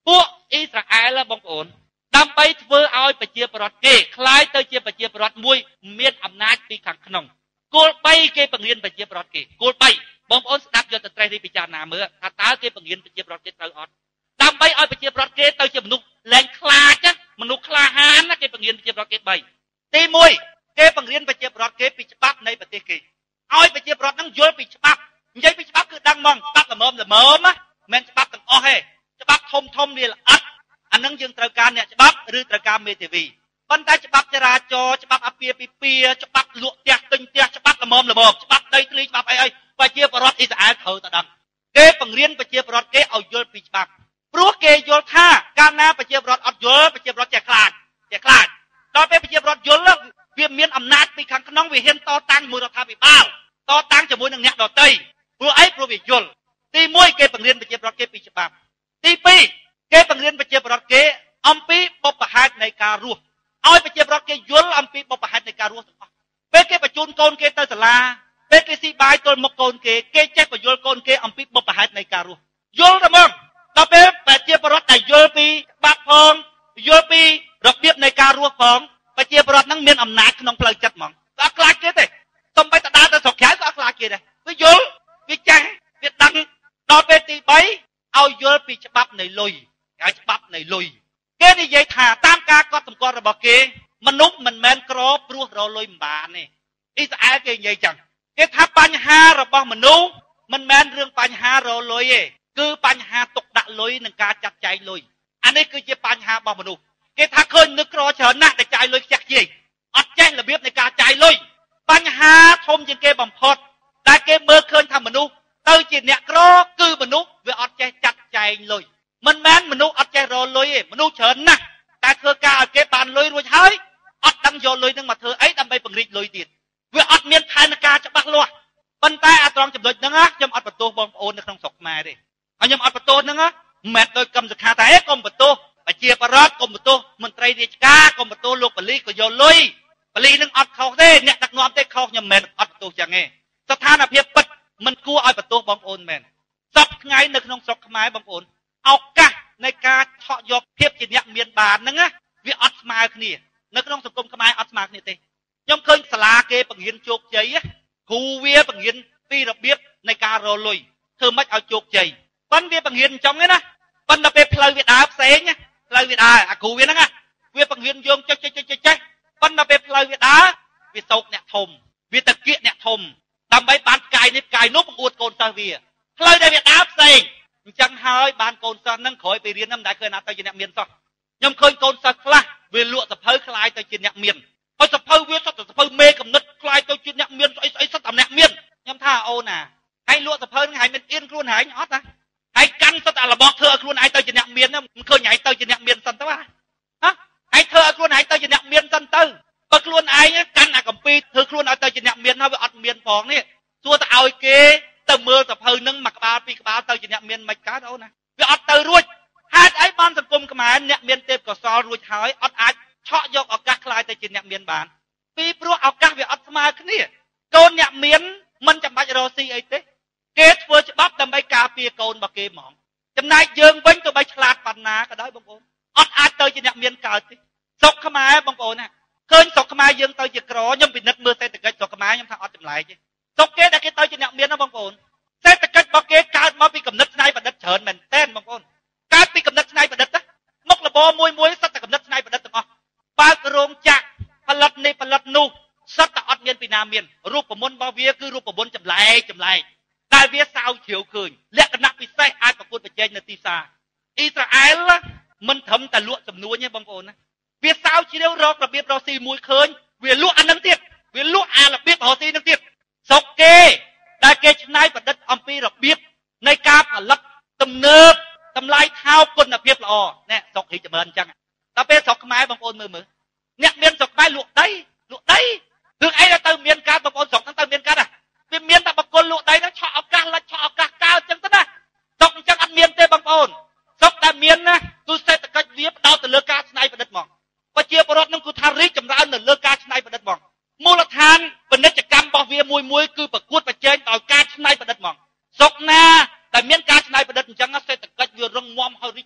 ពួកអ៊ីស្រាអែលបងប្អូនដើម្បីធ្វើឲ្យប្រជាប្រដ្ឋគេคล้ายទៅជាប្រជាប្រដ្ឋមួយមានអំណាចពីខាងក្នុងគោល3គេបង្រៀនប្រជាប្រដ្ឋគេគោល3បងប្អូនស្ដាប់យកទៅត្រេះរិះពិចារណាមើលថាតើគេបង្រៀនប្រជាប្រដ្ឋគេត្រូវអត់ដើម្បីឲ្យប្រជាប្រដ្ឋគេទៅជាមនុស្សលែងខ្លាចមនុស្សក្លាហានគេបង្រៀនប្រជាប្រដ្ឋគេ3ទី1គេបង្រៀនប្រជាប្រដ្ឋគេពីច្បាប់នៃប្រទេសគេឲ្យប្រជាប្រដ្ឋនឹងយល់ពីច្បាប់និយាយពីច្បាប់គឺដឹងហ្មងច្បាប់ល្មមមិនមែនច្បាប់ទាំងអស់ទេច្បាប់ធំវាល្អិតអានឹងយើងត្រូវការអ្នកច្បាប់ឬត្រូវការមេធាវីប៉ុន្តែច្បាប់ចរាចរណ៍ច្បាប់អាពាហ៍ពិពាហ៍ច្បាប់លក់ផ្ទះទិញផ្ទះច្បាប់ល្មមច្បាប់ដីធ្លីច្បាប់អីប្រជាប្រដ្ឋអ៊ីស្រាអែលត្រូវតែដឹងគេបង្រៀនប្រជាប្រដ្ឋគេឲ្យយល់ពីច្បាប់ព្រោះគេយល់ថាកាលណាប្រជាប្រដ្ឋអត់យល់ប្រជាប្រដ្ឋចេះខ្លាចដល់ពេលប្រជាប្រដ្ឋយល់វាមានអំណាចពីខាងក្នុងវាហ៊ានតតាំងជាមួយរដ្ឋាភិបាលតតាំងជាមួយនឹងអ្នកដទៃព្រោះអីព្រោះវាយល់ទី1គេបង្រៀនប្រជាប្រដ្ឋគេពីច្បាប់ទី2គេបង្រៀនប្រជាប្រដ្ឋគេអំពីបុព្វហេតុនៃការរស់ឲ្យប្រជាប្រដ្ឋគេយល់អំពីបុព្វហេតុនៃការរស់ទាំងអស់ពេលគេបញ្ជូនកូនគេទៅសាលាពេលគេស៊ីបាយទល់មុខកូនគេចេះបញ្យល់កូនគេអំពីបុព្វហេតុនៃការរស់យល់តែហ្មងដល់ពេលប្រជាប្រដ្ឋដែលយល់ពីច្បាប់ផងយល់ពីរបៀបនៃការរស់ផងប្រជាប្រដ្ឋនឹងមានអំណាចក្នុងផ្លូវចិត្តហ្មងអត់ខ្លាចគេទេសំបីតដើរទៅស្រុកក្រៅក៏អត់ខ្លាចគេដែរវាយល់វាចេះវាដឹងដល់ពេលទី3ឲ្យយល់ពីច្បាប់នៃលុយហើយច្បាប់នៃលុយគេនិយាយថាតាមការកត់សម្គាល់របស់គេមនុស្សមិនមែនក្រព្រោះរលុយមិនបានទេអ៊ីស្រាអែលគេនិយាយចឹងគេថាបញ្ហារបស់មនុស្សមិនមែនរឿងបញ្ហារលុយទេគឺបញ្ហាទុកដាក់លុយនិងការចាត់ចែងលុយអានេះគឺជាបញ្ហារបស់មនុស្សគេថាឃើញនឹកក្រច្រើនណាស់តែចាយលុយខ្ជះខ្ជាយអត់ចេះរបៀបនៃការចាយលុយបញ្ហាធំជាងគេបំផុតដែលគេមើលឃើញថាមនុស្សទៅជាអ្នកក្រគឺមនុស្សវាអត់ចេះចាត់ចែងលុយមិនមែនមនុស្សអត់ចេះរលុយទេមនុស្សច្រើនណាស់តែធ្វើការឲ្យគេបានលុយរួចហើយអត់ដឹងយកលុយនឹងមកធ្វើអីដើម្បីពង្រីកលុយទៀតវាអត់មានផែនការច្បាស់លាស់ប៉ុន្តែអាត្រង់ចំណុចហ្នឹងខ្ញុំអត់បន្ទោសបងប្អូននៅក្នុងស្រុកខ្មែរទេហើយខ្ញុំអត់បន្ទោសហ្នឹងមិនមែនដោយកឹមសុខាថាហេកុំបន្ទោសប្រជាប្រដ្ឋកុំបន្ទោសមន្ត្រីរាជការកុំបន្ទោសលោកប៉ូលីសក៏យកលុយប៉ូលីសនឹងអត់ខុសទេអ្នកដឹកនាំទេខុសខ្ញុំមិនមែនអត់បន្ទោសចឹងទេស្ថានភាពពិតមិនគួរឲ្យបន្ទោសបងប្អូនមែនសពថ្ងៃនៅក្នុងស្រុកខ្មែរបងប្អូនឱកាសនៃការឆក់យកភាពជាអ្នកមានបានហ្នឹងវាអត់ស្មើគ្នានៅក្នុងសង្គមខ្មែរអត់ស្មើគ្នាទេខ្ញុំឃើញសាលាគេបង្រៀនជោគជ័យគ្រូវាបង្រៀនពីរបៀបនៃការរលុយធ្វើម៉េចឲ្យជោគជ័យប៉ុន្តែវាបង្រៀនអញ្ចឹងណាប៉ុន្តែពេលផ្លូវវាដើរផ្សេងផ្លូវវាដើរអាគ្រូវាហ្នឹងវាបង្រៀនយើងចេះប៉ុន្តែពេលផ្លូវវាដើរវាសោកអ្នកធំវាតកៀកអ្នកធំដើម្បីបានផ្កាយនេះផ្កាយនោះបង្អួតកូនសិស្សវាផ្លូវដែលវាដើរផ្សេងអញ្ចឹងហើយបានកូនសិស្សហ្នឹងក្រោយពីរៀនហ្នឹងមិនដែលឃើញណាទៅជាអ្នកមានសោះខ្ញុំឃើញកូនសិស្សខ្លះវាលក់សភៅខ្លាយទៅជាអ្នកមានហើយសភៅវាសុទ្ធតែសភៅមេកំណត់ខ្លាយទៅជាអ្នកមានស្អីសុទ្ធតែអ្នកមានខ្ញុំថាអូនណាហើយលក់សភៅហ្នឹងហើយមិនអៀនខ្លួនឯងអត់ណាហើយកាន់សុទ្ធតែរបស់ធ្វើឲ្យខ្លួនឯងទៅជាអ្នកមានហ្នឹងមិនឃើញឯងទៅជាអ្នកមានសិនទៅហ៎ហើយធ្វើឲ្យខ្លួនឯងទៅជាអ្នកមានសិនទៅបើខ្លួនឯងកាន់អាកំពីធ្វើខ្លួនឲ្យទៅជាអ្នកមានហើយវាអត់មានផងនេះសួរទៅឲ្យគេទៅមើលសភៅហ្នឹងមួយក្បាលពីរក្បាលទៅជាអ្នកមានមិនកើតអូនណាវាអត់ទៅរួចហេតុអីបានសង្គមខ្មែរអ្នកមានទេពកោសលរួចហើយអត់អាចឆក់យកឱកាសខ្លាយទៅជាអ្នកមានបានពីព្រោះឱកាសវាអត់ស្មើគ្នាកូនអ្នកមានមិនចាំបាច់រកស៊ីអីទេគេធ្វើច្បាប់ដើម្បីការពារកូនរបស់គេហ្មងចំណែកយើងវិញទៅបីឆ្លាតប៉ុណ្ណាក៏ដោយបងប្អូនអត់អាចទៅជាអ្នកមានកើតទេស្រុកខ្មែរបងប្អូនណាឃើញស្រុកខ្មែរយើងទៅជាក្រខ្ញុំពិនិត្យមើលសេដ្ឋកិច្ចស្រុកខ្មែរខ្ញុំថាអត់ចម្លែកទេស្រុកគេដែលគេទៅជាអ្នកមានណាបងប្អូនសេដ្ឋកិច្ចរបស់គេកើតមកពីកំណត់ច្នៃប្រឌិតច្រើនមែនទែនបងប្អូនកើតពីកំណត់ច្នៃប្រឌិតណាមុខរបរមួយសិតតែកំណត់ច្នៃប្រឌិតទាំងអស់បើករោងចក្រផលិតនេះផលិតនោះសិតតែអត់មានពីណាមានរូបមន្តរបស់វាគឺរូបមន្តចម្លែកដែលវាសើជ្រាវឃើញលក្ខណៈពិសេសអាចប្រកួតប្រជែងនៅទីផ្សារអ៊ីស្រាអែលមិនត្រឹមតែលក់ចំនួនទេបងប្អូនណាវាសើជ្រាវរករបៀបរកស៊ីមួយឃើញវាលក់អានឹងទៀតវាលក់អារបៀបរកស៊ីនឹងទៀតស្រុកគេដែលគេច្នៃប្រឌិតអំពីរបៀបនៃការផលិតទំនើបតម្លៃថោកគុណភាពល្អណែស្រុករីកចម្រើនអញ្ចឹងដល់ពេលស្រុកខ្មែរបងប្អូនមើលអ្នកមានស្រុកខ្មែរលក់ដីរឿងអីទៅមានការបងប្អូនស្រុកហ្នឹងទៅមានការវាមានតែបកគលលក់ដីហ្នឹងឆក់ឱកាសកើតអញ្ចឹងទៅណាស្រុកអញ្ចឹងអត់មានទេបងប្អូនស្រុកដែលមានណាគឺសេដ្ឋកិច្ចវាផ្ដោតទៅលើការច្នៃប្រឌិតហ្មងប្រជាពលរដ្ឋនឹងគឺថារីកចម្រើននៅលើការច្នៃប្រឌិតហ្មងមូលដ្ឋានពាណិជ្ជកម្មរបស់វាមួយគឺប្រកួតប្រជែងដោយការច្នៃប្រឌិតហ្មងស្រុកណាដែលមានការច្នៃប្រឌិតអញ្ចឹងសេដ្ឋកិច្ចវារឹងមាំហើយរីកចម្រើនខ្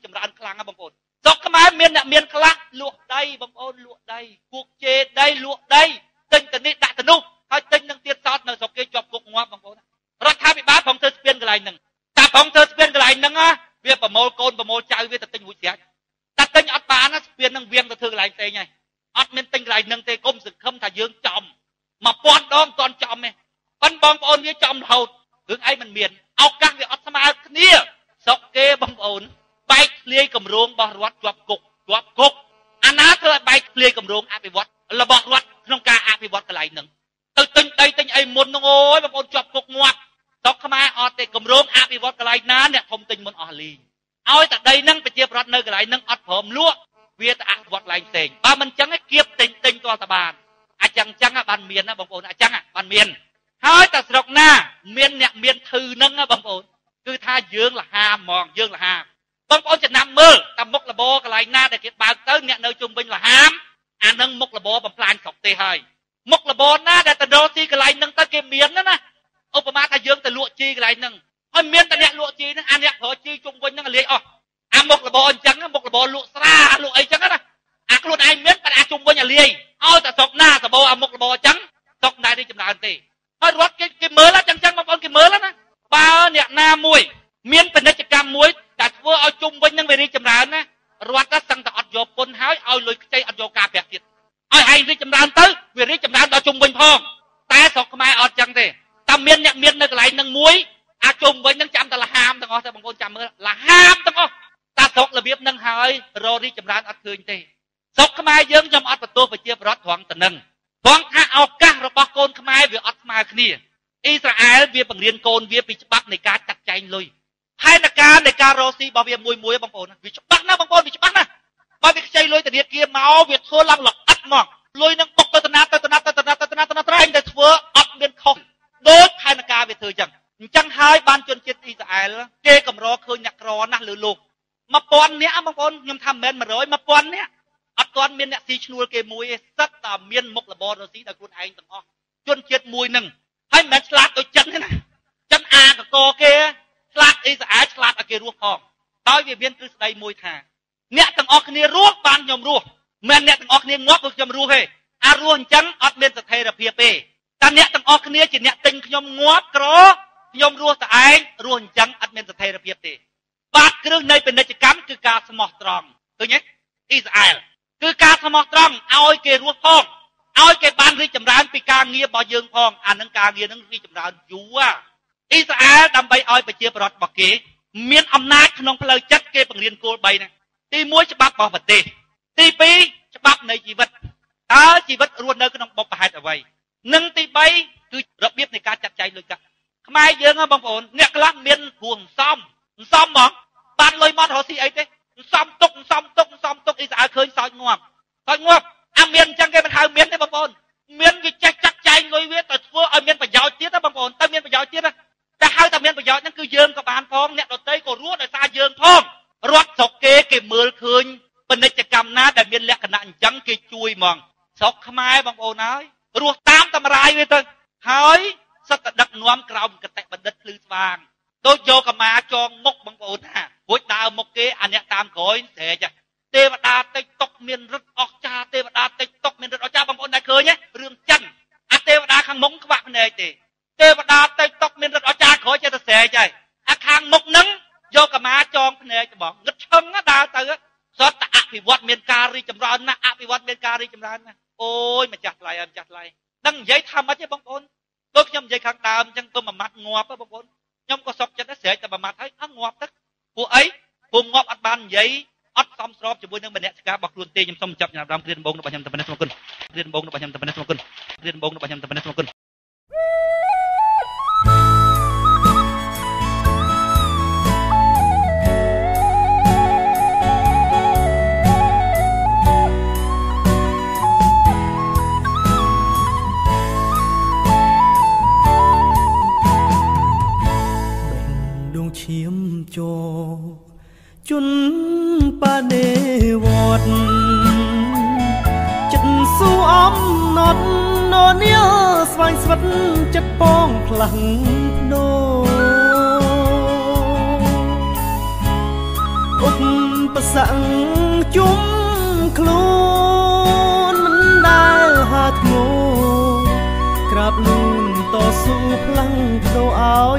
ខ្លាំងណាបងប្អូនស្រុកខ្មែរមានអ្នកមានខ្លះលក់ដីបងប្អូនលក់ដីគួកជេរដីលក់ដីទិញទៅនេះដាក់ទៅនោះហើយទិញនឹងទៀតសោតនៅស្រុកគេជាប់គុកងាប់បងប្អូនរដ្ឋាភិបាលផងធ្វើស្ពានកន្លែងហ្នឹងតែផងធ្វើស្ពានកន្លែងហ្នឹងវាប្រមូលកូនប្រមូលចៅវាទៅទិញរួចស្រេចតែទិញអត់បានស្ពានហ្នឹងវៀងទៅធ្វើកន្លែងផ្សេងហើយអត់មានទិញកន្លែងហ្នឹងទេគុំសង្ឃឹមថាយើងចំ1000ដងមិនទាន់ចំទេប៉ុន្តែបងប្អូនវាចំរហូតរឿងអីមិនមានឱកាសវាអត់ស្មើគ្នាស្រុកគេបងប្អូនបែកធ្លាយគម្រោងរបស់រដ្ឋជាប់គុកអាណាធ្វើឲ្យបែកធ្លាយគម្រោងអភិវឌ្ឍរបស់រដ្ឋក្នុងការអភិវឌ្ឍកន្លែងហ្នឹងទៅទិញដីទិញអីមុនហ្នឹងអូយបងប្អូនជាប់គុកងាប់ស្រុកខ្មែរអត់ទេគម្រោងអភិវឌ្ឍកន្លែងណាអ្នកធំទិញមុនអស់លីងឲ្យតែដីហ្នឹងប្រជាប្រដ្ឋនៅកន្លែងហ្នឹងអត់ព្រមលក់វាទៅអភិវឌ្ឍកន្លែងផ្សេងបើមិនចឹងឯងគៀបទិញទាល់តែបានអាចចឹងបានមានណាបងប្អូនអាចចឹងបានមានហើយតែស្រុកណាមានអ្នកមានធឺហ្នឹងបងប្អូនគឺថាយើងលហាហ្មងយើងលហាបងប្អូនចំណាំមើលតែមុខលបកន្លែងណាដែលគេបើកទៅអ្នកនៅជុំវិញលហាមអានឹងមុខលបបំផ្លាញស្រុកទេហើយមុខលបណាដែលទៅរកទីកន្លែងហ្នឹងទៅគេមានណាឧបមាថាយើងទៅលក់ជីកន្លែងហ្នឹងហើយមានតែអ្នកលក់ជីហ្នឹងអាអ្នកប្រើជីជុំវិញហ្នឹងលាយអស់អាមុខលបអញ្ចឹងមុខលបលក់ស្រាលក់អីចឹងណាអាខ្លួនឯងមានតែអាជុំវិញអាលាយឲ្យតែស្រុកណាសបោអាមុខលបអញ្ចឹងស្រុកណារីចម្រើនទេហើយរត់គេមើលចឹងបងប្អូនគេមើលណាបើអ្នកណាមួយមានពាណិជ្ជកម្មមួយតែធ្វើឲ្យជុំវិញនឹងវារីចម្រើនណារដ្ឋតែសឹងតែអត់យកពុនហើយឲ្យលុយខ្ចីអត់យកការប្រាក់ទៀតឲ្យឯងរីចម្រើនទៅវារីចម្រើនដល់ជុំវិញផងតែស្រុកខ្មែរអត់ចឹងទេតែមានអ្នកមាននៅកន្លែងនឹងមួយអាជុំវិញនឹងចាំតែលហាមទាំងអស់តែបងប្អូនចាំមើលលហាមទាំងអស់តែស្រុករបៀបនឹងហើយររីចម្រើនអត់ឃើញទេស្រុកខ្មែរយើងខ្ញុំអត់បន្ទោសប្រជាប្រដ្ឋត្រង់ទៅនឹងត្រង់ថាឱកាសរបស់កូនខ្មែរវាអត់ស្មើគ្នាអ៊ីស្រាអែលវាបង្រៀនកូនវាពីច្បាប់នៃការចាត់ចែងលុយហើយនៃការរកស៊ីរបស់វាមួយបងប្អូនវាច្បាស់ណាបងប្អូនវាច្បាស់ណាបើវាខ្ចីលុយធនាគារមកវាធ្វើឡើងល្អិតមកលុយនឹងបុកទៅត្រែងតែធ្វើអត់មានខុសដូចផែនការវាធ្វើចឹងអញ្ចឹងហើយបានជនជាតិអ៊ីស្រាអែលគេកម្រឃើញអ្នកក្រណាស់លើលោក1000នាក់បងប្អូនខ្ញុំថាមិនមែន100 1000នាក់អត់ទាន់មានអ្នកស៊ីឈ្នួលគេមួយទេសិតតែមានមុខរបររស៊ីដល់ខ្លួនឯងទាំងអស់ជនជាតិមួយនឹងហើយមិនមែនឆ្លាតដូចចិនទេណាចិនអាកកគេឆ្លាតអ៊ីស្រាអែលឆ្លាតឲ្យគេរស់ផងដោយវាមានទ្រឹស្ដីមួយថាអ្នកទាំងអស់គ្នារស់បានខ្ញុំរស់មិនអ្នកទាំងអស់គ្នាងាប់គឺខ្ញុំរស់ទេអារស់អញ្ចឹងអត់មានស្ថិរភាពទេតែអ្នកទាំងអស់គ្នាជាអ្នកទិញខ្ញុំងាប់ក្រខ្ញុំរស់តែឯងរស់អញ្ចឹងអត់មានស្ថិរភាពទេបាតគ្រឹះនៃពាណិជ្ជកម្មគឺការស្មោះត្រង់ឃើញទេអ៊ីស្រាអែលគឺការស្មោះត្រង់ឲ្យគេរស់ផងឲ្យគេបានរីកចម្រើនពីការងាររបស់យើងផងអានឹងការងារនឹងរីកចម្រើនយូរអ៊ីស្រាអែលដើម្បីឲ្យប្រជាប្រដ្ឋរបស់គេមានអំណាចក្នុងផ្លូវចិត្តគេបង្រៀនគោល3ហ្នឹងទី1ច្បាប់របស់ប្រទេសទី2ច្បាប់នៃជីវិតតើជីវិតរស់នៅក្នុងបុព្វហេតុអ្វីនិងទី3គឺរបៀបនៃការចាត់ចែងលុយកាក់ខ្មែរយើងបងប្អូនអ្នកខ្លះមានព្រោះសំហ្មងបានលុយមករកស៊ីអីទេសំទុកអ៊ីស្រាអែលឃើញសោចងាប់អាមានអញ្ចឹងគេមិនហៅមានទេបងប្អូនមានវាចេះចាត់ចែងលុយវាទៅធ្វើឲ្យមានប្រយោជន៍ទៀតណាបងប្អូនទៅមានប្រយោជន៍ទៀតណាតែហៅតែមានប្រយោជន៍ហ្នឹងគឺយើងក៏បានផងអ្នកដទៃក៏រស់ដោយសារយើងផងរត់ស្រុកគេមើលឃើញពាណិជ្ជកម្មណាដែលមានលក្ខណៈអញ្ចឹងគេជួយហ្មងស្រុកខ្មែរបងប្អូនហើយរស់តាមតម្រាយវាទៅហើយសិតតែដឹកនាំក្រោមកតេបណ្ឌិតភ្លឺស្វាងដូចយកកម្មាចងមុខបងប្អូនថារួចដើរមុខគេអាអ្នកតាមក្រោយស្រែកទេវតាតិចតុកមានរឹតអស្ចារ្យទេវតាតិចតុកមានរឹតអស្ចារ្យបងប្អូនដែលឃើញរឿងចិនអាទេវតាខាងមុខក្បាក់ភ្នែកទេទេវតាតិចតុកមានរឹតអស្ចារ្យក្រោយចេះតែស្រែកហើយអាខាងមុខហ្នឹងយកកម្មាចងភ្នែកទៅបងងឹតឈឹងដើរទៅសតតែអភិវឌ្ឍមានការរីកចម្រើនណាស់អភិវឌ្ឍមានការរីកចម្រើនណាស់អូយម្ចាស់ថ្លៃម្ចាស់ថ្លៃដឹងនិយាយថាម៉េចទេបងប្អូនដូចខ្ញុំនិយាយខាងដើមអញ្ចឹងទៅមួយម៉ាត់ងាប់បងប្អូនខ្ញុំក៏សុខចិត្តដែរស្រែកតែមួយម៉ាត់ហើយងាប់ទឹកពួកអីពួកងាប់អត់បាននិយាយអត់សមស្របជាមួយនឹងមនសិការរបស់ខ្លួនទេខ្ញុំសូមចាប់ញ៉ាំដើមគ្រាដំបងរបស់ខ្ញុំតែប៉ុណ្ណេះសូមអរគុណគ្រាដំបងរបស់ខ្ញុំតែប៉ុណ្ណេះសូមអរគុណគ្រាដំបងរបស់ខ្ញុំតែប៉ុណ្ណេះសូមអរគុណឈាមជោជន់ប៉ានេវត្តចិត្តស៊ូអំណត់ននាស្វែងស្វិតចិត្តបងផ្លាំងដូឧបប្រសាំងជុំខ្លួនមិនដែលហាធ្ងោក្រាបលូនតស៊ូផ្លាំងទៅឲ្យ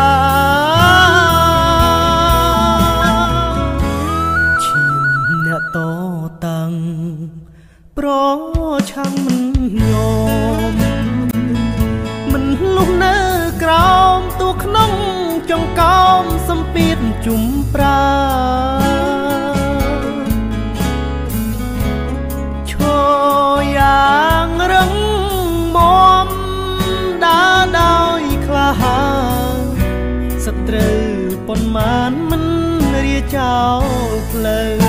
បានឈាមអ្នកតតាំងប្រឆាំងមិនយอมមិនលុះនៅក្រោមទូក្នុងចង្កោមសំពីតជុំប្រាឈរយ៉ាងរឹងមាំដើរដោយក្លាហានសត្រូវប៉ុន្មានមិនរាចោលផ្លូវ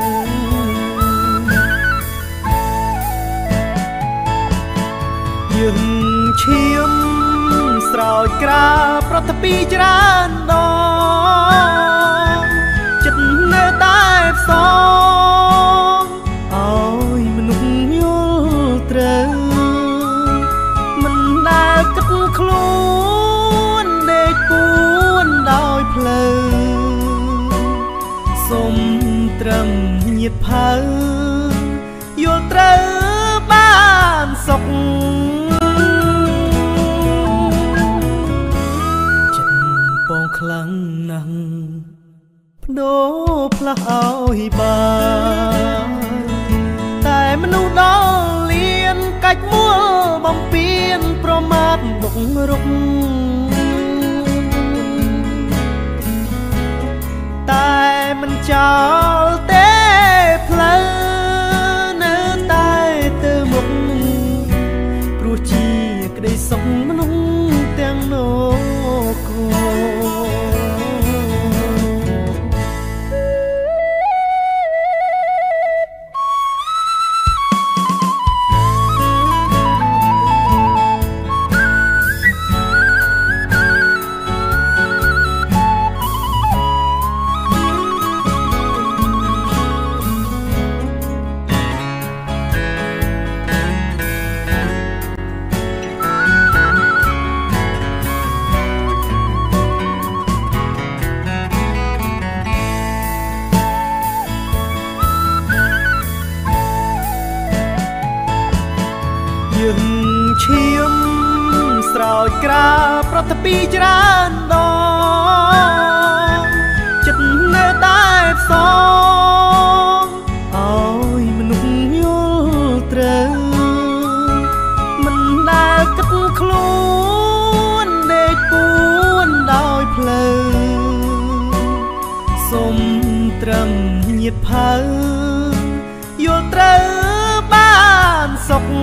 យើងឈាមស្រោចក្រាប្រតិពីច្រើនដងចិត្តនៅតែផ្សងឲ្យមនុស្សយល់ត្រូវមិនដែលគិតខ្លួនដេកពួនដោយផ្លូវសុំត្រឹមញាតផៅយល់ត្រូវបានសុខខ្លាំងណាស់បដូរផ្លាស់ឲ្យបានតែមនុស្សដល់លៀនកាច់មួលបំពេញប្រមាថបុករុកតែមិនចោលទេផ្លូវនៅតែទៅមុខព្រោះជាក្តីសុខមនុស្សទាំងនោះយើងឈាមស្រោចក្រាប្រតិពីច្រើនដងចិត្តនៅតែផ្សងឲ្យមនុស្សយល់ត្រូវមិនដែលគិតខ្លួនដេកពួនដោយផ្លូវសុំត្រឹមញាតផៅយល់ត្រូវបានសុខ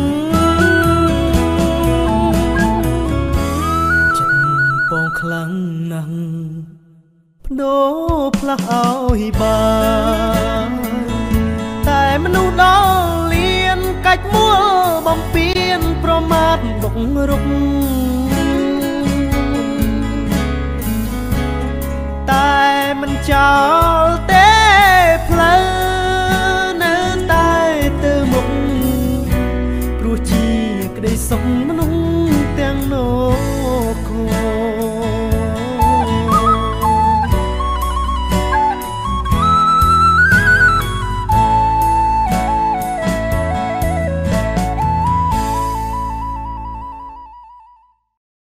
ខ្លាំងណាស់បដូរផ្លាស់ឲ្យបានតែមនុស្សដល់លៀនកាច់មួលបំពេញប្រមាថបុករុកតែមិនចោល